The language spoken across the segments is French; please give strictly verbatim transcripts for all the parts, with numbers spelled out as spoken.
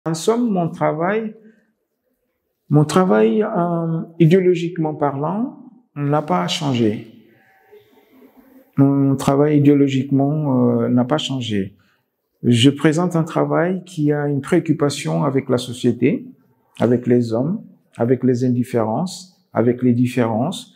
En somme, mon travail, mon travail euh, idéologiquement parlant, n'a pas changé. Mon travail idéologiquement euh, n'a pas changé. Je présente un travail qui a une préoccupation avec la société, avec les hommes, avec les indifférences, avec les différences.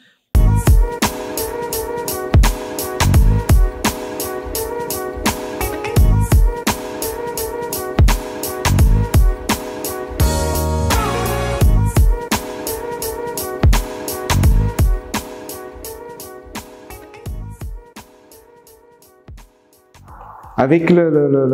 Avec le, le, le,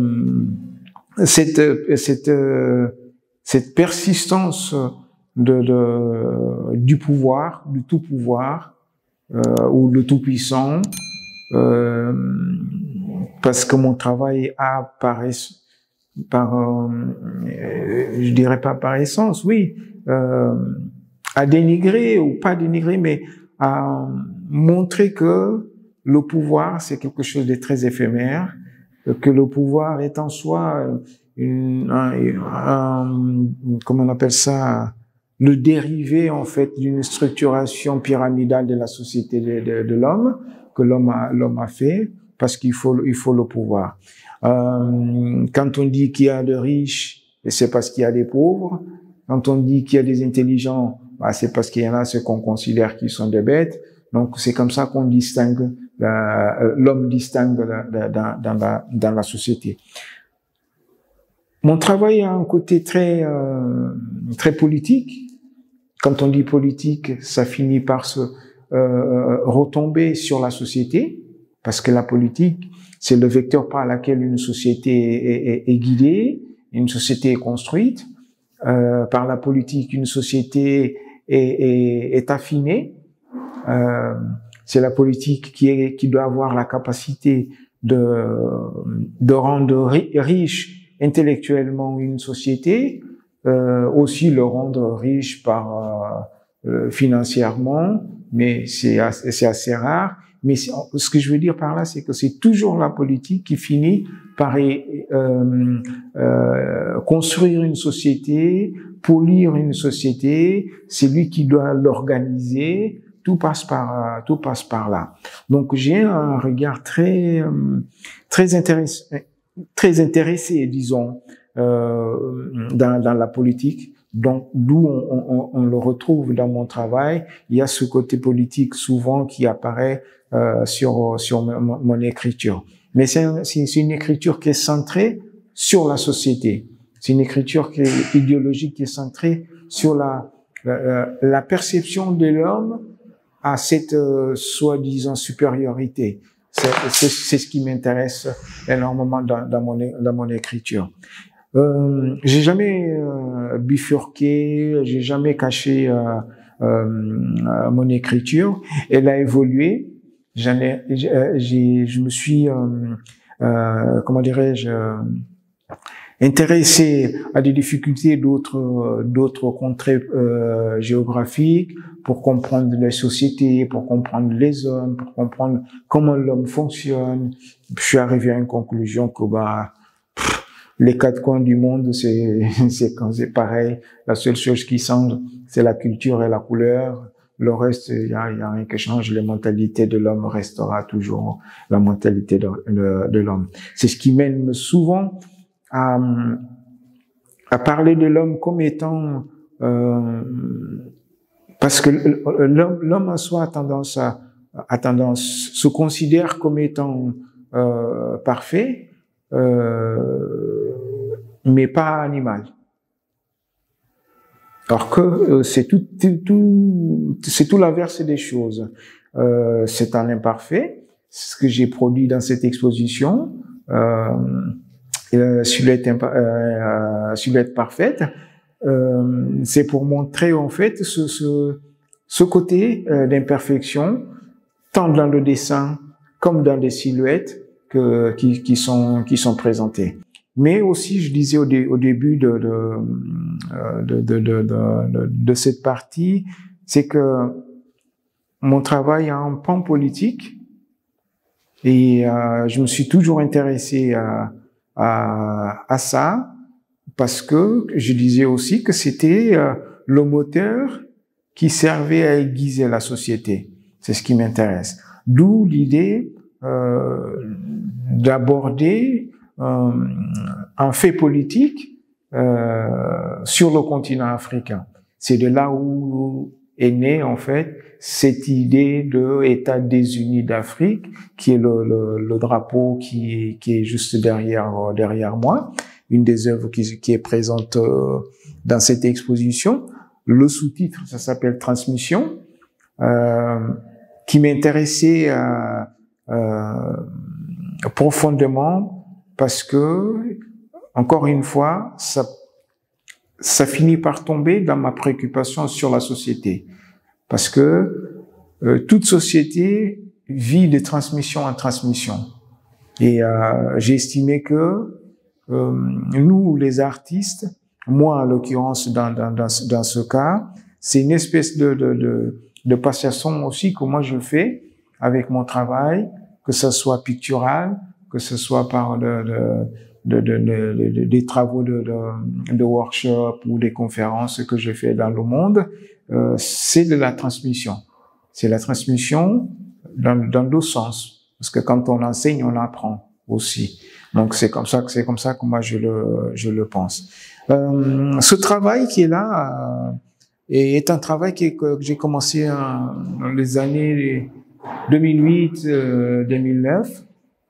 le, cette, cette, cette persistance de, de, du pouvoir, du tout pouvoir, euh, ou le tout puissant, euh, parce que mon travail a par, par euh, je dirais pas par essence, oui, euh, à dénigrer ou pas dénigrer, mais à montrer que le pouvoir, c'est quelque chose de très éphémère, que le pouvoir est en soi une, un, un, comment on appelle ça, le dérivé en fait d'une structuration pyramidale de la société de, de, de l'homme, que l'homme a, l'homme a fait, parce qu'il faut, il faut le pouvoir. Euh, quand on dit qu'il y a de riches, c'est parce qu'il y a des pauvres. Quand on dit qu'il y a des intelligents, bah, c'est parce qu'il y en a ceux qu'on considère qui sont des bêtes. Donc c'est comme ça qu'on distingue, l'homme distingue dans, dans, la, dans la société. Mon travail a un côté très, euh, très politique. Quand on dit politique, ça finit par se euh, retomber sur la société, parce que la politique, c'est le vecteur par lequel une société est, est, est guidée, une société est construite. Euh, par la politique, une société est, est, est affinée. Euh, c'est la politique qui, est, qui doit avoir la capacité de, de rendre ri, riche intellectuellement une société, euh, aussi le rendre riche par euh, financièrement, mais c'est assez, c'est assez rare. Mais ce que je veux dire par là, c'est que c'est toujours la politique qui finit par euh, euh, construire une société, polir une société. C'est lui qui doit l'organiser. Tout passe par, tout passe par là. Donc j'ai un regard très, très intéressé, très intéressé, disons, euh, dans, dans la politique. Donc d'où on, on, on le retrouve dans mon travail. Il y a ce côté politique souvent qui apparaît euh, sur sur mon, mon écriture. Mais c'est c'est une écriture qui est centrée sur la société. C'est une écriture qui est idéologique, qui est centrée sur la la, la perception de l'homme à cette euh, soi-disant supériorité. C'est, c'est, c'est ce qui m'intéresse énormément dans, dans, mon, dans mon écriture. Euh, j'ai jamais euh, bifurqué, j'ai jamais caché euh, euh, mon écriture. Elle a évolué. J'en ai, j'ai, je me suis, euh, euh, comment dirais-je, euh, intéressé à des difficultés d'autres d'autres contrées euh, géographiques pour comprendre les sociétés, pour comprendre les hommes, pour comprendre comment l'homme fonctionne. Je suis arrivé à une conclusion que bah pff, les quatre coins du monde c'est c'est quand c'est pareil. La seule chose qui change c'est la culture et la couleur. Le reste, il y a, y a rien qui change. Les mentalités de l'homme restera toujours la mentalité de, de, de l'homme. C'est ce qui mène souvent à, à parler de l'homme comme étant euh, parce que l'homme, l'homme en soi a tendance à, a tendance se considère comme étant euh, parfait, euh, mais pas animal. Alors que euh, c'est tout, tout, tout c'est tout l'inverse des choses. Euh, c'est un imparfait, c'est ce que j'ai produit dans cette exposition. Euh, Euh, silhouette, euh, silhouette parfaite, euh, c'est pour montrer en fait ce, ce, ce côté euh, d'imperfection, tant dans le dessin comme dans les silhouettes que, qui, qui sont qui sont présentées. Mais aussi, je disais au, dé, au début de de, de, de, de, de, de cette partie, c'est que mon travail a un pan politique et euh, je me suis toujours intéressé à À, à ça parce que je disais aussi que c'était euh, le moteur qui servait à aiguiser la société. C'est ce qui m'intéresse. D'où l'idée euh, d'aborder euh, un fait politique euh, sur le continent africain. C'est de là où est née en fait cette idée de État des Unis d'Afrique, qui est le, le, le drapeau qui, qui est juste derrière derrière moi, une des œuvres qui, qui est présente euh, dans cette exposition. Le sous-titre, ça s'appelle Transmission, euh, qui m'intéressait euh, euh, profondément parce que, encore une fois, ça, ça finit par tomber dans ma préoccupation sur la société. Parce que euh, toute société vit de transmission en transmission. Et euh, j'ai estimé que euh, nous, les artistes, moi, en l'occurrence, dans, dans, dans, dans ce cas, c'est une espèce de, de, de, de passation aussi que moi je fais avec mon travail, que ce soit pictural, que ce soit par de, de, de, de, de, de, des travaux de, de, de workshop ou des conférences que je fais dans le monde. Euh, c'est de la transmission. C'est la transmission dans, dans deux sens. Parce que quand on enseigne, on apprend aussi. Donc c'est comme ça que c'est comme ça que moi je le je le pense. Euh, ce travail qui est là euh, est un travail qui est, que j'ai commencé en, dans les années deux mille huit, euh, deux mille neuf,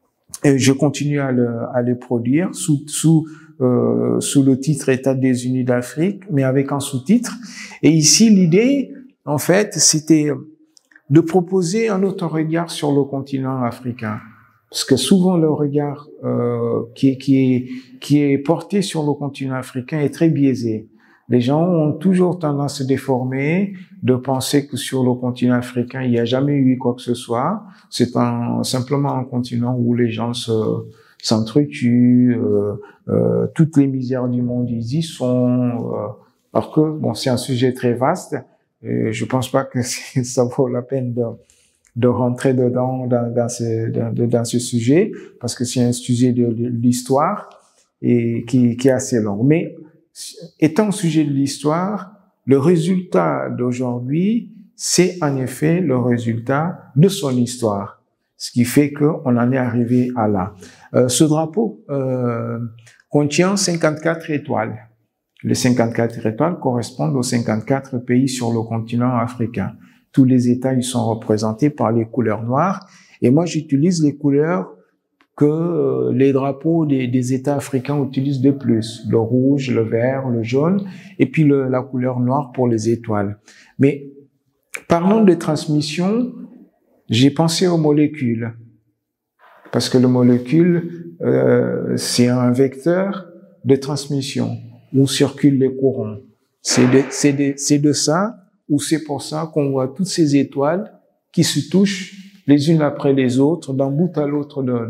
et je continue à le à le produire sous sous euh, sous le titre État des Unis d'Afrique, mais avec un sous-titre. Et ici l'idée, en fait, c'était de proposer un autre regard sur le continent africain. Parce que souvent le regard euh, qui, est, qui, est, qui est porté sur le continent africain est très biaisé. Les gens ont toujours tendance à se déformer, de penser que sur le continent africain, il n'y a jamais eu quoi que ce soit. C'est un, simplement un continent où les gens se, s'entretuent, euh, euh, toutes les misères du monde, ils y sont. Euh, alors que, bon, c'est un sujet très vaste. Et je pense pas que ça vaut la peine de de rentrer dedans dans, dans ce dans, dans ce sujet, parce que c'est un sujet de, de l'histoire et qui, qui est assez long. Mais étant sujet de l'histoire, le résultat d'aujourd'hui, c'est en effet le résultat de son histoire, ce qui fait qu'on en est arrivé à là. Euh, ce drapeau euh, contient cinquante-quatre étoiles. Les cinquante-quatre étoiles correspondent aux cinquante-quatre pays sur le continent africain. Tous les États, ils sont représentés par les couleurs noires. Et moi, j'utilise les couleurs que les drapeaux des, des États africains utilisent de plus. Le rouge, le vert, le jaune, et puis le, la couleur noire pour les étoiles. Mais parlons de transmission, j'ai pensé aux molécules. Parce que le molécule, euh, c'est un vecteur de transmission où circulent les courants. C'est de, c'est de, c'est de ça, ou c'est pour ça qu'on voit toutes ces étoiles qui se touchent les unes après les autres, d'un bout à l'autre de,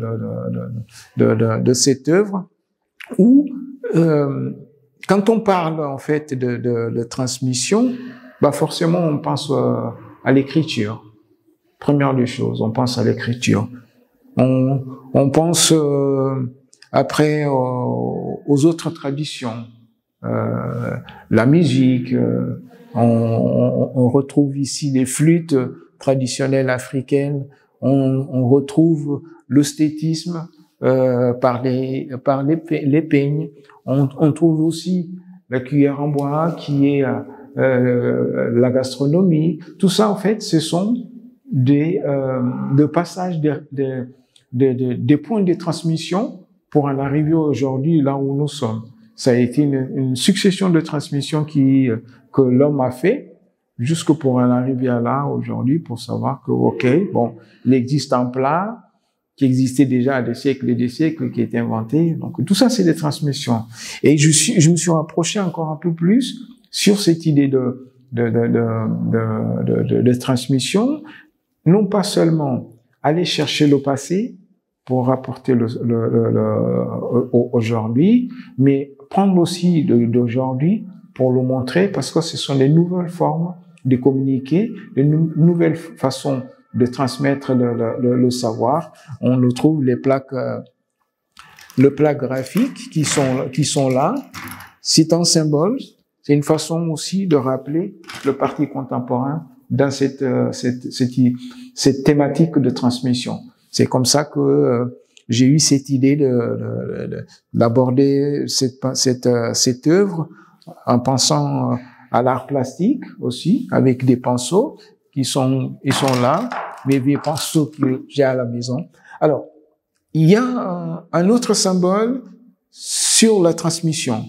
de, de, de, de, de cette œuvre, où euh, quand on parle en fait de, de, de transmission, bah forcément on pense euh, à l'écriture. Première des choses, on pense à l'écriture. On, on pense euh, après euh, aux autres traditions, euh, la musique. Euh, On, on, on retrouve ici les flûtes traditionnelles africaines. On, on retrouve l'esthétisme euh, par les par les, les peignes. On, on trouve aussi la cuillère en bois qui est euh, la gastronomie. Tout ça, en fait, ce sont des euh, de passages de, de, de, de, des points de transmission pour en arriver aujourd'hui là où nous sommes. Ça a été une, une succession de transmissions qui que l'homme a fait jusque pour en arriver à là aujourd'hui, pour savoir que ok, bon, il existe un plat qui existait déjà à des siècles et des siècles, qui est inventé. Donc tout ça, c'est des transmissions. Et je suis, je me suis rapproché encore un peu plus sur cette idée de de de de de, de, de transmission, non pas seulement aller chercher le passé pour rapporter le, le, le, le aujourd'hui, mais prendre aussi d'aujourd'hui pour le montrer, parce que ce sont des nouvelles formes de communiquer, des nou nouvelles façons de transmettre le, le, le savoir. On nous trouve les plaques, euh, le plat graphique qui sont, qui sont là. C'est un symbole, c'est une façon aussi de rappeler le parti contemporain dans cette, cette, cette, cette thématique de transmission. C'est comme ça que euh, j'ai eu cette idée de, de, de, d'aborder cette, cette, cette œuvre en pensant à l'art plastique aussi, avec des pinceaux qui sont, ils sont là, mes vieux pinceaux que j'ai à la maison. Alors, il y a un, un autre symbole sur la transmission.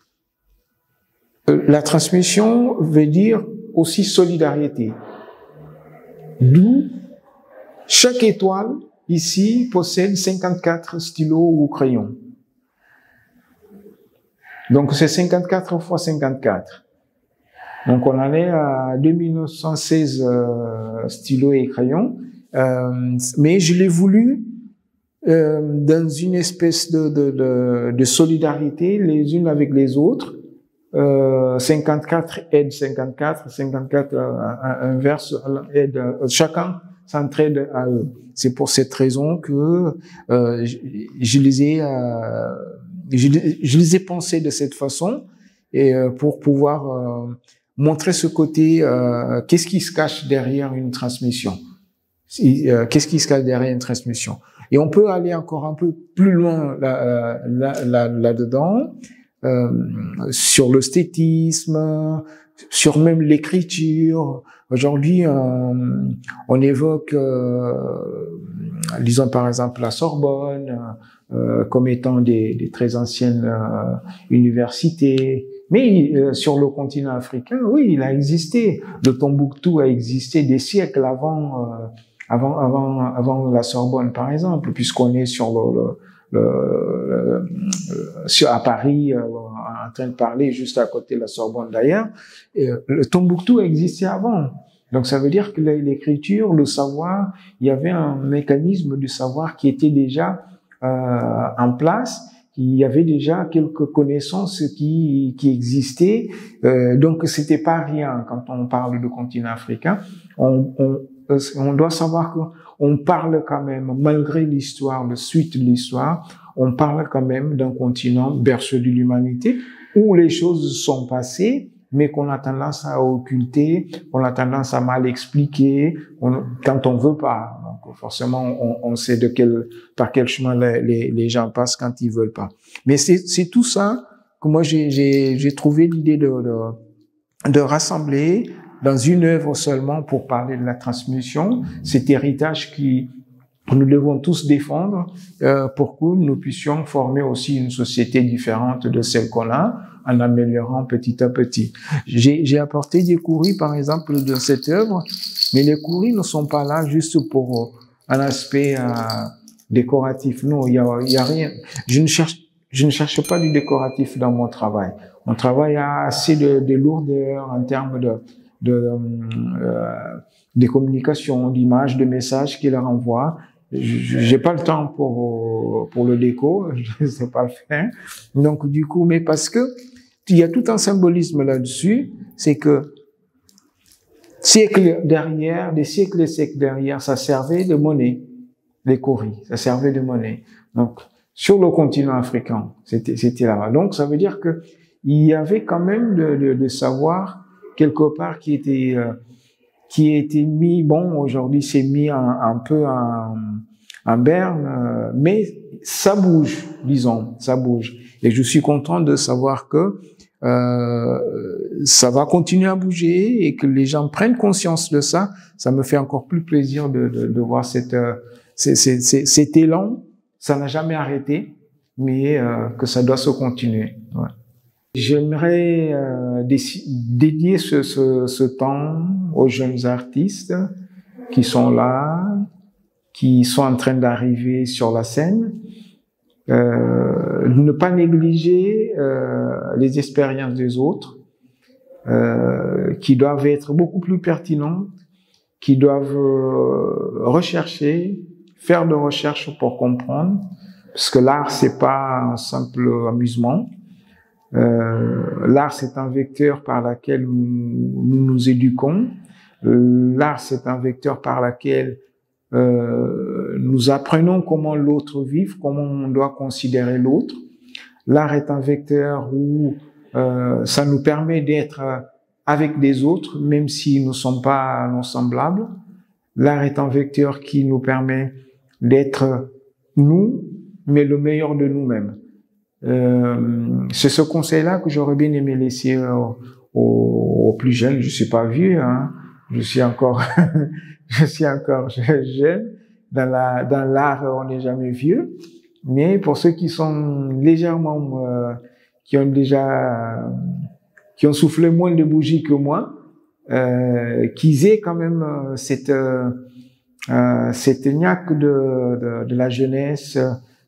La transmission veut dire aussi solidarité. D'où chaque étoile ici possède cinquante-quatre stylos ou crayons. Donc c'est cinquante-quatre fois cinquante-quatre. Donc on en est à deux mille neuf cent seize euh, stylos et crayons. Euh, mais je l'ai voulu euh, dans une espèce de, de, de, de solidarité les unes avec les autres. Euh, cinquante-quatre aide cinquante-quatre, cinquante-quatre euh, inverse aide, euh, chacun s'entraide à eux. C'est pour cette raison que euh, je, je les ai, euh, je, je les ai pensés de cette façon et euh, pour pouvoir euh, montrer ce côté, euh, qu'est-ce qui se cache derrière une transmission, euh, qu'est-ce qui se cache derrière une transmission. Et on peut aller encore un peu plus loin là, là, là, là-dedans. Euh, sur l'esthétisme, sur même l'écriture. Aujourd'hui, euh, on évoque, euh, disons par exemple la Sorbonne, euh, comme étant des, des très anciennes euh, universités. Mais euh, sur le continent africain, oui, il a existé. Le Tombouctou a existé des siècles avant, euh, avant, avant, avant la Sorbonne, par exemple, puisqu'on est sur le, le Le, le, le, sur, à Paris, euh, en train de parler juste à côté de la Sorbonne d'ailleurs. Et, euh, le Tombouctou existait avant. Donc ça veut dire que l'écriture, le savoir, il y avait un mécanisme du savoir qui était déjà euh, en place. Il y avait déjà quelques connaissances qui, qui existaient. Euh, donc c'était pas rien quand on parle du continent africain. On, on, on doit savoir que on parle quand même, malgré l'histoire, la suite de l'histoire, on parle quand même d'un continent berceau de l'humanité où les choses sont passées, mais qu'on a tendance à occulter, qu'on a tendance à mal expliquer, on, quand on veut pas. Donc forcément, on, on sait de quel, par quel chemin les, les, les gens passent quand ils veulent pas. Mais c'est, c'est tout ça que moi j'ai, j'ai, j'ai trouvé l'idée de, de, de rassembler dans une œuvre seulement pour parler de la transmission, cet héritage qui nous devons tous défendre euh, pour que nous puissions former aussi une société différente de celle qu'on a en améliorant petit à petit. J'ai, j'ai apporté des courriers par exemple de cette œuvre, mais les courriers ne sont pas là juste pour un aspect euh, décoratif. Non, il y a, il y a rien. Je ne cherche, je ne cherche pas du décoratif dans mon travail. Mon travail a assez de, de lourdeur en termes de de euh, des communications, d'images, de messages qu'il renvoie. J'ai pas le temps pour pour le déco, je sais pas le faire. Donc du coup, mais parce que il y a tout un symbolisme là-dessus, c'est que siècles derrière, des siècles et siècles derrière, ça servait de monnaie, les courriers, ça servait de monnaie. Donc sur le continent africain, c'était c'était là-bas. Donc ça veut dire que il y avait quand même de, de, de savoir quelque part qui était euh, qui a été mis, bon, aujourd'hui c'est mis un, un peu en, en berne, euh, mais ça bouge, disons, ça bouge. Et je suis content de savoir que euh, ça va continuer à bouger et que les gens prennent conscience de ça. Ça me fait encore plus plaisir de, de, de voir cette, euh, cet, cet, cet élan. Ça n'a jamais arrêté, mais euh, que ça doit se continuer. Ouais. J'aimerais euh, dédier ce, ce, ce temps aux jeunes artistes qui sont là, qui sont en train d'arriver sur la scène, euh, ne pas négliger euh, les expériences des autres, euh, qui doivent être beaucoup plus pertinentes, qui doivent euh, rechercher, faire de recherche pour comprendre, parce que l'art c'est pas un simple amusement. Euh, l'art, c'est un vecteur par lequel nous nous, nous éduquons. Euh, l'art, c'est un vecteur par lequel euh, nous apprenons comment l'autre vit, comment on doit considérer l'autre. L'art est un vecteur où euh, ça nous permet d'être avec des autres, même si nous ne sommes pas nos semblables. L'art est un vecteur qui nous permet d'être nous, mais le meilleur de nous-mêmes. Euh, c'est ce conseil-là que j'aurais bien aimé laisser aux, aux, aux plus jeunes. Je suis pas vieux, hein. Je suis encore, je suis encore jeune. Dans la, dans l'art, on n'est jamais vieux. Mais pour ceux qui sont légèrement, euh, qui ont déjà, euh, qui ont soufflé moins de bougies que moi, euh, qu'ils aient quand même euh, cette, euh, euh, cette niaque de, de, de la jeunesse,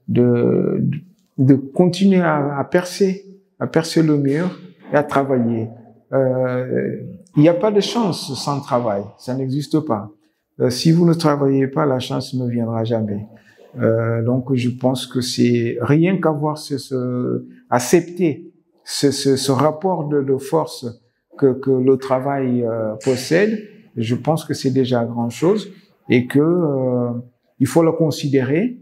de, de continuer à, à percer, à percer le mur et à travailler. Euh, il n'y a pas de chance sans travail, ça n'existe pas. Euh, si vous ne travaillez pas, la chance ne viendra jamais. Euh, donc, je pense que c'est rien qu'avoir ce, ce accepter ce, ce, ce rapport de, de force que, que le travail euh, possède. Je pense que c'est déjà grand chose et que euh, il faut le considérer.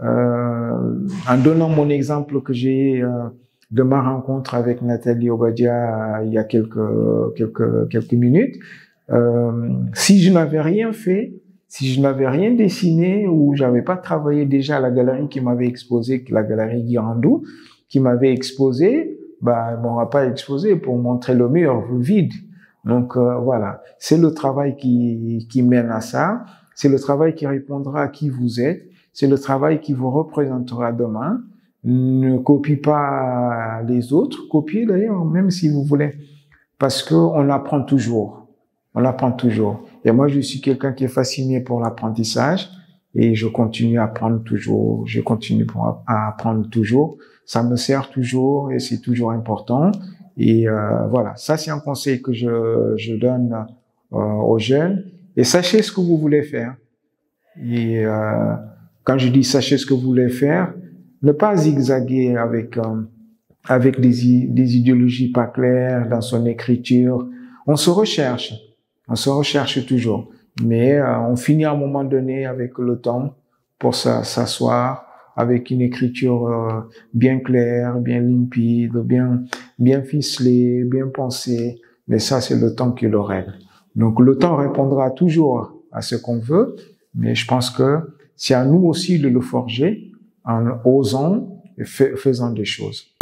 Euh, en donnant mon exemple que j'ai euh, de ma rencontre avec Nathalie Obadia euh, il y a quelques quelques quelques minutes, euh, si je n'avais rien fait, si je n'avais rien dessiné ou j'avais pas travaillé déjà à la galerie qui m'avait exposé, la galerie Guirandou, qui m'avait exposé, bah, on m'aura pas exposé pour montrer le mur vide. Donc euh, voilà, c'est le travail qui qui mène à ça, c'est le travail qui répondra à qui vous êtes, c'est le travail qui vous représentera demain. Ne copie pas les autres, copiez d'ailleurs même si vous voulez, parce que on apprend toujours. On apprend toujours. Et moi, je suis quelqu'un qui est fasciné pour l'apprentissage et je continue à apprendre toujours. Je continue à apprendre toujours. Ça me sert toujours et c'est toujours important. Et euh, voilà, ça c'est un conseil que je, je donne euh, aux jeunes. Et sachez ce que vous voulez faire. Et euh, quand je dis sachez ce que vous voulez faire, ne pas zigzaguer avec euh, avec des, des idéologies pas claires dans son écriture. On se recherche. On se recherche toujours, mais euh, on finit à un moment donné avec le temps pour s'asseoir avec une écriture euh, bien claire, bien limpide, bien bien ficelée, bien pensée. Mais ça, c'est le temps qui le règle. Donc le temps répondra toujours à ce qu'on veut, mais je pense que c'est à nous aussi de le forger en osant et faisant des choses.